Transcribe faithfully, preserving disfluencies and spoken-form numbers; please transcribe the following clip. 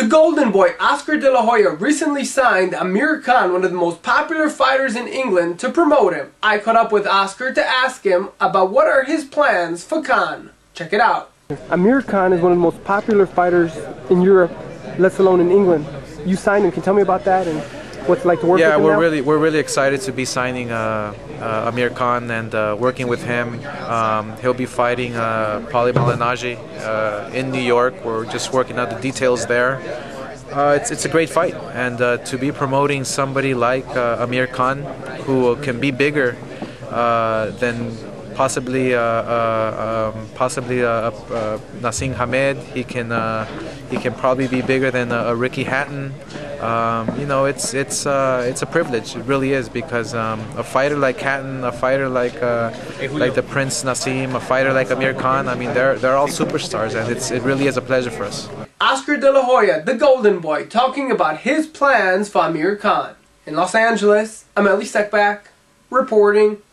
The Golden Boy, Oscar De La Hoya, recently signed Amir Khan, one of the most popular fighters in England, to promote him. I caught up with Oscar to ask him about what are his plans for Khan. Check it out. Amir Khan is one of the most popular fighters in Europe, let alone in England. You signed him. Can you tell me about that and what's it like to work yeah, with him we're now? really we're really excited to be signing uh, uh, Amir Khan and uh, working with him. Um, he'll be fighting uh, Paulie Malignaggi uh, in New York. We're just working out the details there. Uh, it's it's a great fight, and uh, to be promoting somebody like uh, Amir Khan, who can be bigger uh, than possibly uh, uh, um, possibly uh, uh, Naseem Hamed. He can uh, he can probably be bigger than uh, Ricky Hatton. Um, you know, it's it's uh, it's a privilege. It really is, because um, a fighter like Hatton, a fighter like uh, like the Prince Naseem, a fighter like Amir Khan. I mean, they're they're all superstars, and it's it really is a pleasure for us. Oscar De La Hoya, the Golden Boy, talking about his plans for Amir Khan. In Los Angeles, I'm Elie Seckbach, reporting.